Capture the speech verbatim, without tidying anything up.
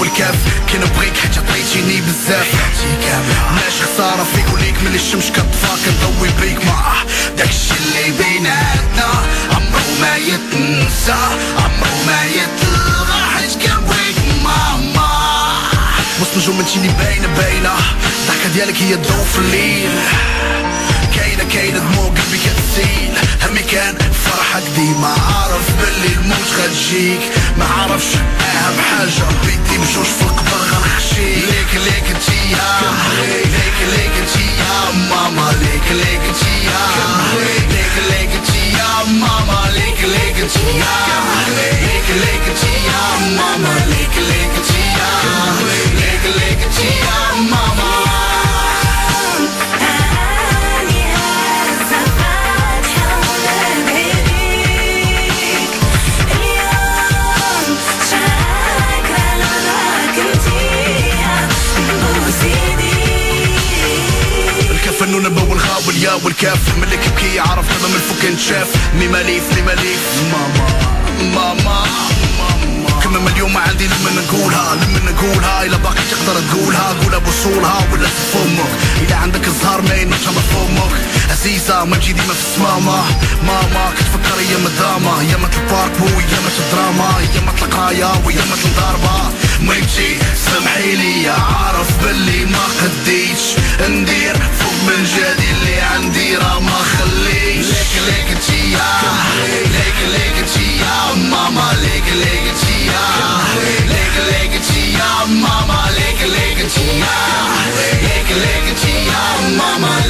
والكاف كاين بريك حيت عطيتيني بزاف ماشي خسارة فيك وليك ملي الشمس كطفى كنضوي بيك مع داكشي اللي بيناتنا عمرو ما يتنسى عمرو ما يتلغى حيت كنبغيك ماما وسط نجوم انتي اللي باينة باينة الضحكة ديالك هي الضو في الليل كاينة كاينة دموع قلبي كتسيل همي كان فرحك ديما عارف باللي الموت غتجيك ما عارفش معاها بحاجة بيدي بجوج في القبر غنخشيك ليك ليك انتيا ليك ليك انتيا ماما ليك ليك انتيا ليك ليك انتيا ماما ليك ليك انتيا ليك ليك انتيا ماما ليك ليك انتيا ليك ليك انتيا ماما فنون البو والغاء واليا والكاف ملي كيبكي عرف دابا من الفوق كنتشاف مي ماليف لي ماليف ماما ماما ماما كما ما اليوم ما عندي لمن نقولها لمن نقولها الا باقي تقدر تقولها قولها بوصولها ولا تفهمك الا عندك الزهر ما ينوش مفهومك عزيزة ما تجي ديما في السمامة ماما كتفكر ايام الدراما ايامات البارك وايامات الدراما ايامات القراية وايامات الضربة ميمتي سمحيلي عارف باللي ما قديتش ندير فوق من جادي اللي عندي راه ما خليش ليك ليك انتيا ليك ليك انتيا ماما ليك ليك انتيا ليك ليك انتيا ماما ليك ليك انتيا ليك ليك انتيا ماما